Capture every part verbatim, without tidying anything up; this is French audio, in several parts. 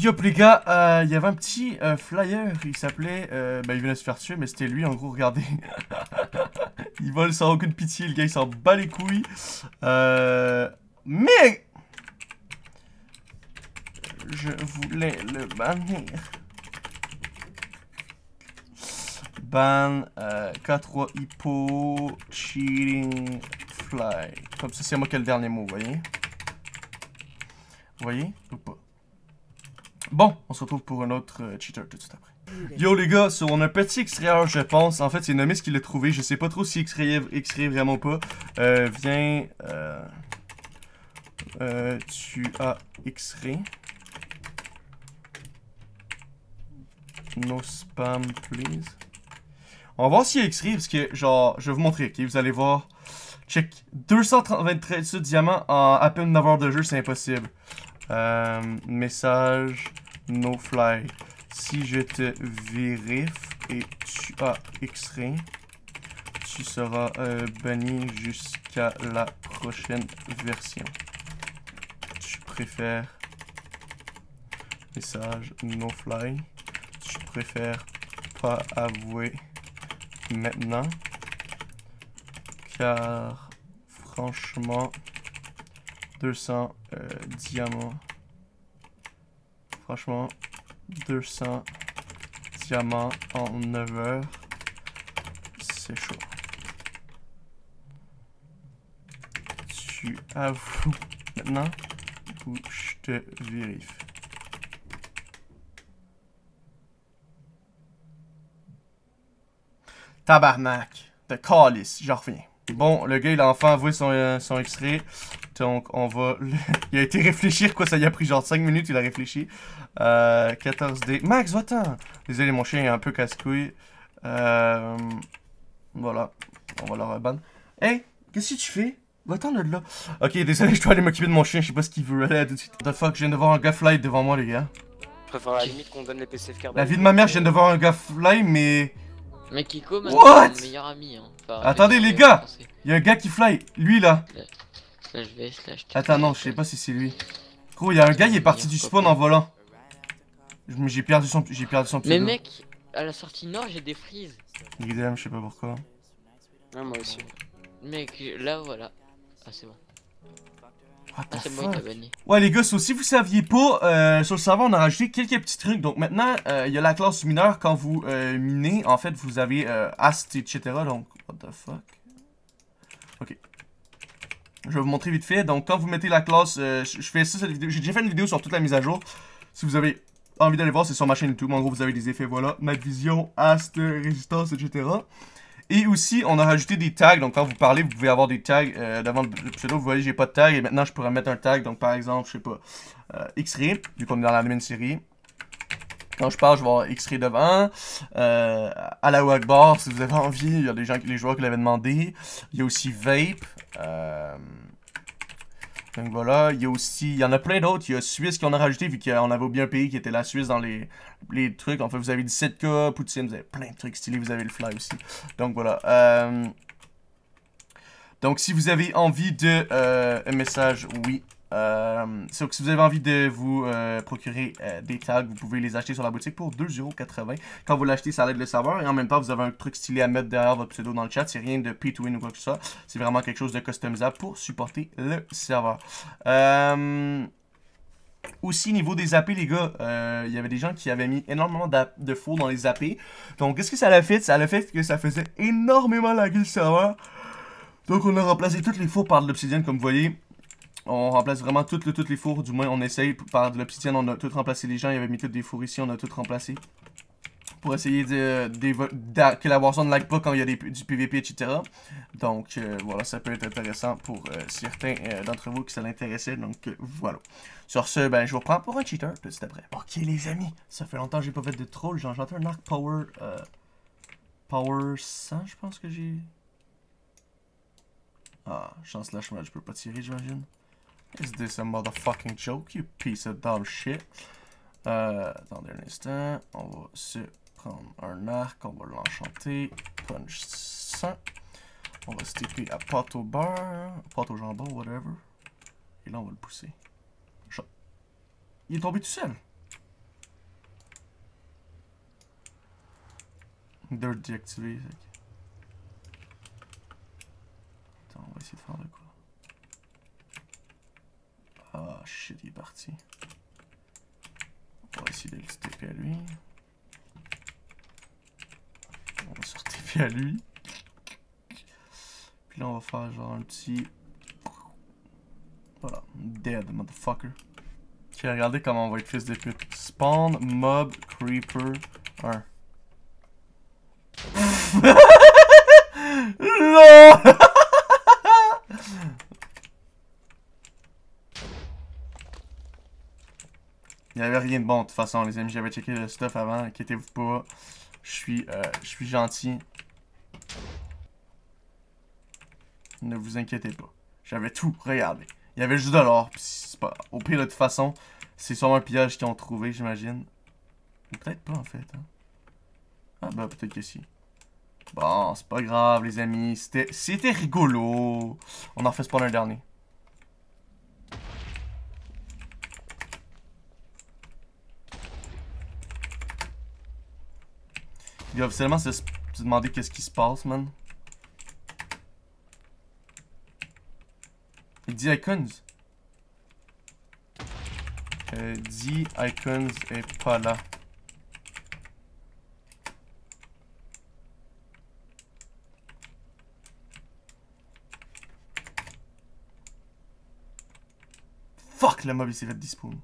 Yup les gars, euh, il y avait un petit euh, flyer, il s'appelait, euh, ben il venait de se faire tuer, mais c'était lui en gros, regardez. Il vole sans aucune pitié, le gars il s'en bat les couilles. Euh, mais je voulais le bannir. Ban euh, K trois Hippo Cheating Fly. Comme ça c'est moi qui ai le dernier mot, vous voyez? Vous voyez ou pas? Bon, on se retrouve pour un autre euh, cheater tout de suite après. Yo les gars, so, on a un petit extrayeur je pense. En fait c'est Nomis qui l'a trouvé. Je sais pas trop si extrait extrait vraiment ou pas. Euh, viens. Euh, euh, tu as extrait. No spam please. On va voir s'il y a extrait parce que genre, je vais vous montrer, ok? Vous allez voir. Check. deux cent vingt-treize diamants en à peine neuf heures de jeu, c'est impossible. Euh, message no fly. Si je te vérifie et tu as extrait, tu seras euh, banni jusqu'à la prochaine version. Tu préfères message no fly. Tu préfères pas avouer maintenant car franchement deux cents euh, diamants. Franchement, deux cents diamants en neuf heures. C'est chaud. Tu avoues maintenant ou je te vérifie. Tabarnak. De calice, j'en reviens. Bon, le gars il a enfin avoué son, euh, son extrait. Donc on va... Il a été réfléchir quoi, ça y a pris genre cinq minutes, il a réfléchi. Euh, quatorze D. Max, va-t'en! Désolé, mon chien est un peu casse-couille. Euh... Voilà. On va le reban. Hey, qu'est-ce que tu fais? Va-t'en de là. Ok, désolé, je dois aller m'occuper de mon chien, je sais pas ce qu'il veut. Allez, à tout de suite. What the fuck, je viens de voir un gars fly devant moi, les gars. Je préfère à la limite qu'on donne les P C F carbone. La vie de ma mère, je viens de voir un gars fly, mais... Mais Kiko, What? maintenant, c'est mon meilleur ami. Hein. Enfin, attendez, les gars! Il y a un gars qui fly. Lui, là. Slash V, slash attends, non, je sais pas si c'est lui. Gros, il y a un gars, il est parti du spawn en volant. J'ai perdu son, j'ai perdu son pseudo. Mais mec, à la sortie nord, j'ai des frises. Idem, je sais pas pourquoi. Ah, moi aussi. Mec, là, voilà. Ah, c'est bon. What Ah, c'est moi qui t'a banni. Ouais, les gars, so, si vous saviez pas, euh, sur le serveur, on a rajouté quelques petits trucs. Donc maintenant, euh, il y a la classe mineur. Quand vous euh, minez, en fait, vous avez euh, Ast, et cetera. Donc, what the fuck. Ok. Je vais vous montrer vite fait. Donc, quand vous mettez la classe, euh, je fais ça, cette vidéo. J'ai déjà fait une vidéo sur toute la mise à jour. Si vous avez envie d'aller voir, c'est sur ma chaîne YouTube. En gros, vous avez des effets, voilà. Night Vision, Ast, Résistance, et cetera. Et aussi, on a rajouté des tags. Donc, quand vous parlez, vous pouvez avoir des tags euh, devant le pseudo. Vous voyez, j'ai pas de tag. Et maintenant, je pourrais mettre un tag. Donc, par exemple, je sais pas, euh, X-Ray, vu qu'on est dans la même série. Quand je parle, je vais avoir X-Ray devant. Euh, Allahu Akbar, si vous avez envie. Il y a des gens, les joueurs qui l'avaient demandé. Il y a aussi Vape. Euh... Donc voilà, il y a aussi, il y en a plein d'autres. Il y a Suisse qu'on a rajouté vu qu'on avait oublié un pays qui était la Suisse dans les, les trucs. En fait, vous avez dix-sept K, Poutine, vous avez plein de trucs stylés, vous avez le fly aussi. Donc voilà. Euh... Donc si vous avez envie de euh, un message, oui. Euh, donc si vous avez envie de vous euh, procurer euh, des tags, vous pouvez les acheter sur la boutique pour deux euros quatre-vingts. Quand vous l'achetez, ça aide le serveur. Et en même temps, vous avez un truc stylé à mettre derrière votre pseudo dans le chat. C'est rien de pay to win ou quoi que ce soit. C'est vraiment quelque chose de customisable pour supporter le serveur. Euh... Aussi, niveau des A P, les gars, euh, il y avait des gens qui avaient mis énormément de faux dans les A P. Donc, qu'est-ce que ça a fait? Ça a fait que ça faisait énormément laguer le serveur. Donc, on a remplacé toutes les fours par de l'obsidienne, comme vous voyez. On remplace vraiment toutes, le, toutes les fours, du moins on essaye par de l'obsidienne, on a tout remplacé les gens, il y avait mis toutes des fours ici, on a tout remplacé. Pour essayer de, de, de que la boisson ne lag pas quand il y a des, du P V P, et cetera. Donc euh, voilà, ça peut être intéressant pour euh, certains euh, d'entre vous qui ça l'intéressait, donc euh, voilà. Sur ce, ben je vous reprends pour un cheater, tout de suite après. Ok les amis, ça fait longtemps que j'ai pas fait de troll, j'ai enchanté un arc power, euh, power cent je pense que j'ai... Ah, chance là, je peux pas tirer j'imagine. Is this a motherfucking joke, you piece of dumb shit? Euh, attendez un instant. On va se prendre un arc. On va l'enchanter. Punch cent. On va se taper à pâte au beurre. Pâte au jambon, whatever. Et là, on va le pousser. Shot. Il est tombé tout seul. Dirt déactivé. Attends, on va essayer de faire de quoi. Ah shit, il est parti. On va essayer de le T P à lui. On va se T P à lui. Puis là, on va faire genre un petit. Voilà, dead, motherfucker. Ok, regardez comment on va être fils de pute. Spawn, mob, creeper, un. Non. Il n'y avait rien de bon de toute façon, les amis. J'avais checké le stuff avant, inquiétez-vous pas. Je suis, euh, je suis gentil. Ne vous inquiétez pas. J'avais tout regardé. Il y avait juste de l'or. Pas... Au pire, de toute façon, c'est sûrement un pillage qu'ils ont trouvé, j'imagine. Ou peut-être pas, en fait. Hein. Ah, bah, peut-être que si. Bon, c'est pas grave, les amis. C'était c'était rigolo. On en fait spawn un dernier. Il va officiellement se, se demander qu'est-ce qui se passe, man. Il dit icons. Euh, dit icons est pas là. Fuck, le mob il s'est fait despawn.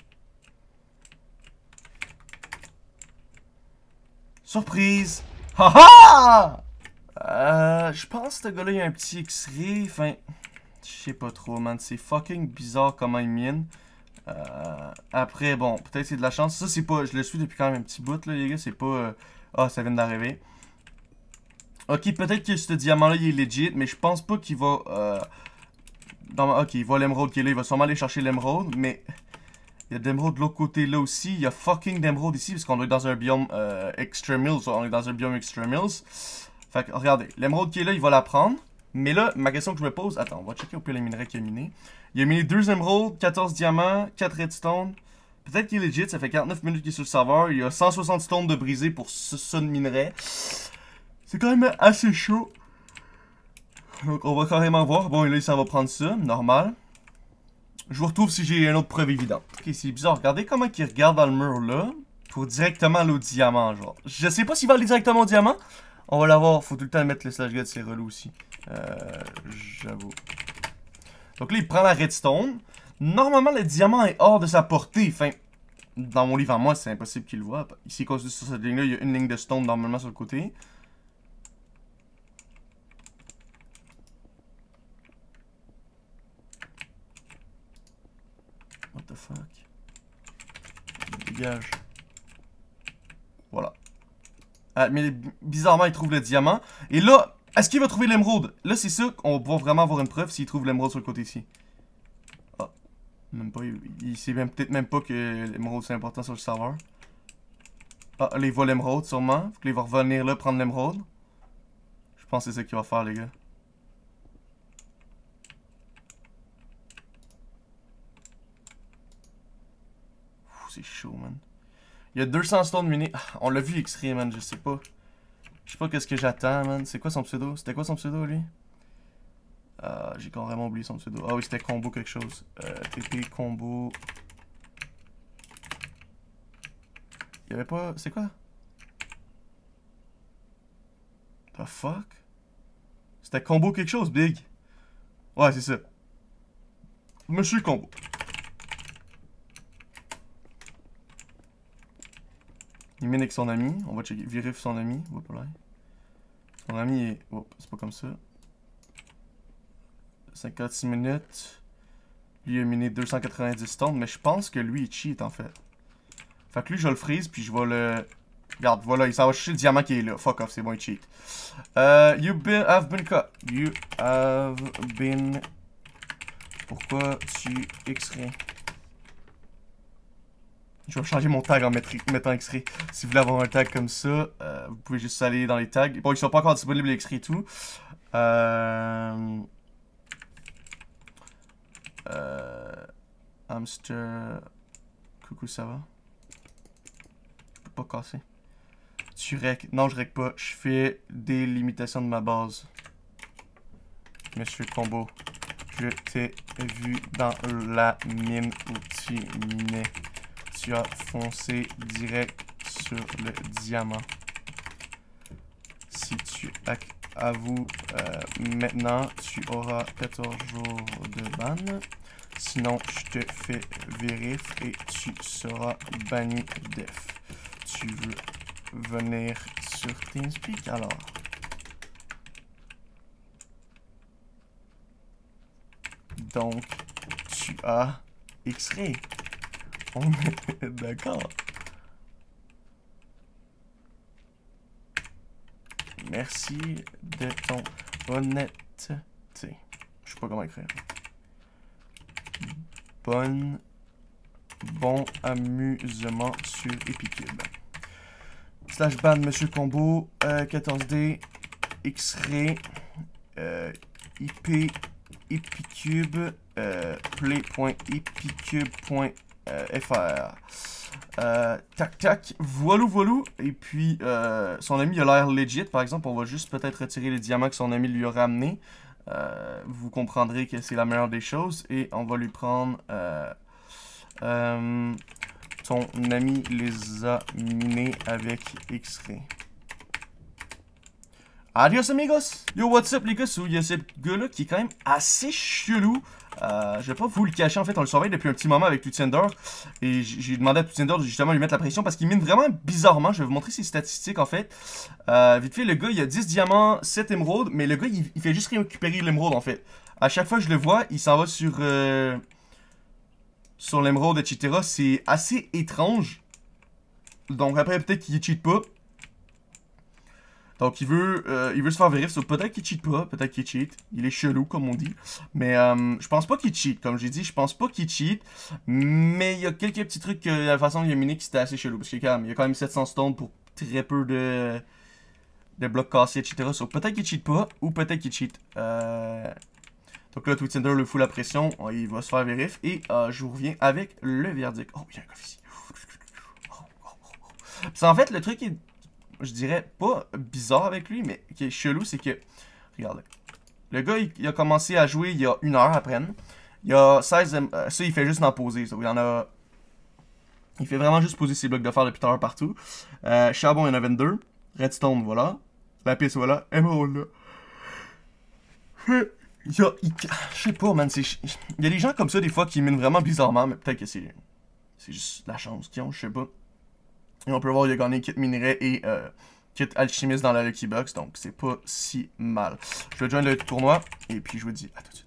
Surprise! Haha! Euh, je pense que ce gars-là, il y a un petit X-ray. Enfin, je sais pas trop, man. C'est fucking bizarre comment il mine. Euh, après, bon, peut-être c'est de la chance. Ça, c'est pas. Je le suis depuis quand même un petit bout, là, les gars. C'est pas. Euh, ah, ça vient d'arriver. Ok, peut-être que ce diamant-là, il est legit, mais je pense pas qu'il va. Euh, dans... Ok, il voit l'émeraude qui est là. Il va sûrement aller chercher l'émeraude, mais. Il y a d'émeraude de l'autre côté là aussi. Il y a fucking d'émeraude ici, parce qu'on est dans un biome euh, Extreme Hills. On est dans un biome Extreme Hills. Fait que, regardez, l'émeraude qui est là, il va la prendre. Mais là, ma question que je me pose. Attends, on va checker au pire les minerais qu'il a minés. Il a miné deux émeraudes, quatorze diamants, quatre redstone. Peut-être qu'il est legit, ça fait quarante-neuf minutes qu'il est sur le serveur. Il y a cent soixante stones de brisé pour ce, ce de minerais. C'est quand même assez chaud. Donc, on va carrément voir. Bon, là, ça va prendre ça, normal. Je vous retrouve si j'ai une autre preuve évidente. Ok, c'est bizarre. Regardez comment il regarde dans le mur là. Pour directement aller au diamant, genre. Je sais pas s'il va aller directement au diamant. On va l'avoir. Faut tout le temps mettre le slash guide, c'est relou aussi. Euh. J'avoue. Donc là, il prend la redstone. Normalement, le diamant est hors de sa portée. Enfin, dans mon livre à moi, c'est impossible qu'il le voit. Ici, sur cette ligne-là, il y a une ligne de stone normalement sur le côté. What the fuck? Dégage. Voilà. Ah, mais bizarrement, il trouve le diamant. Et là, est-ce qu'il va trouver l'émeraude? Là, c'est ça qu'on va vraiment avoir une preuve s'il trouve l'émeraude sur le côté ici. Ah. Même pas. Il, il sait même peut-être même pas que l'émeraude c'est important sur le serveur. Ah, là, il voit l'émeraude sûrement. Faut qu'il va revenir là prendre l'émeraude. Je pense que c'est ça qu'il va faire, les gars. C'est chaud, man. Il y a deux cents stones minés. Ah, on l'a vu X-ray, man. Je sais pas. Je sais pas qu'est-ce que j'attends, man. C'est quoi son pseudo? C'était quoi son pseudo, lui? Ah, j'ai carrément oublié son pseudo. Ah oui, c'était combo quelque chose. Euh, T P combo. Il y avait pas. C'est quoi? The fuck? C'était combo quelque chose, big. Ouais, c'est ça. Monsieur Combo. Il mine avec son ami. On va checker. Vérifie son ami. Oups, là. Son ami est. Oups, c'est pas comme ça. cinquante-six minutes. Lui, il a miné deux cent quatre-vingt-dix stones. Mais je pense que lui, il cheat en fait. Fait que lui, je le freeze. Puis je vais le. Regarde, voilà. Il s'en va chercher le diamant qui est là. Fuck off, c'est bon, il cheat. Euh. You been, have been cut. You have been. Pourquoi tu X-ray? Je vais changer mon tag en mettant X-ray. Si vous voulez avoir un tag comme ça, euh, vous pouvez juste aller dans les tags. Bon, ils sont pas encore disponibles les X-ray et tout. Euh... Euh... Hamster... Coucou, ça va? Je peux pas casser. Tu rec. Non, je rec pas. Je fais des limitations de ma base. Monsieur Combo, je t'ai vu dans la mine où tu minais. Tu as foncé direct sur le diamant. Si tu avoues euh, maintenant, tu auras quatorze jours de ban. Sinon, je te fais vérif et tu seras banni def. Tu veux venir sur TeamSpeak alors? Donc, tu as X-Ray. On est d'accord. Merci de ton honnêteté. Je sais pas comment écrire. Bonne, bon amusement sur Epicube. Slash ban Monsieur Combo, euh, quatorze D, X-Ray, euh, I P, Epicube, euh, play.epicube.fr. Euh, tac tac, voilou voilou. Et puis, euh, son ami a l'air legit. Par exemple, on va juste peut-être retirer les diamants que son ami lui a ramenés. Euh, vous comprendrez que c'est la meilleure des choses. Et on va lui prendre... Euh, euh, ton ami les a minés avec X-Ray. Adios amigos! Yo, what's up les gars? Il y a ce gars-là qui est quand même assez chelou. Euh, je vais pas vous le cacher, en fait, on le surveille depuis un petit moment avec Tutinder. Et j'ai demandé à Tutinder de justement lui mettre la pression parce qu'il mine vraiment bizarrement. Je vais vous montrer ses statistiques en fait. Euh, vite fait, le gars il a dix diamants, sept émeraudes, mais le gars il, il fait juste récupérer l'émeraude en fait. À chaque fois que je le vois, il s'en va sur, euh, sur l'émeraude, et cetera. C'est assez étrange. Donc après, peut-être qu'il cheat pas. Donc il veut, euh, il veut se faire vérifier. Peut-être qu'il cheat pas, peut-être qu'il cheat. Il est chelou comme on dit. Mais euh, je pense pas qu'il cheat. Comme j'ai dit, je pense pas qu'il cheat. Mais il y a quelques petits trucs, euh, la façon dont il a miné qui c'était assez chelou. Parce qu'il y a quand même sept cents stones pour très peu de, de blocs cassés, et cetera. So, peut-être qu'il cheat pas ou peut-être qu'il cheat. Euh... Donc là, Twittinder le fout la pression. Il va se faire vérifier. Et euh, je vous reviens avec le verdict. Oh, il y a un coffre ici. C'est en fait le truc qui est, je dirais, pas bizarre avec lui, mais qui est chelou, c'est que, regardez, le gars, il, il a commencé à jouer il y a une heure à peine. Il y a seize, euh, ça, il fait juste en poser, ça, il y en a, il fait vraiment juste poser ses blocs de fer depuis tout à l'heure partout. Euh, charbon, il y en a vingt-deux. Redstone, voilà. Lapis, voilà. Emerald, là. Il y a, il, je sais pas, man, c'est, il y a des gens comme ça, des fois, qui minent vraiment bizarrement, mais peut-être que c'est, c'est juste la chance qu'ils ont, je sais pas. Et on peut voir, il a gagné kit minerai et euh, kit alchimiste dans la Lucky Box, donc c'est pas si mal. Je vais joindre le tournoi, et puis je vous dis à tout de suite.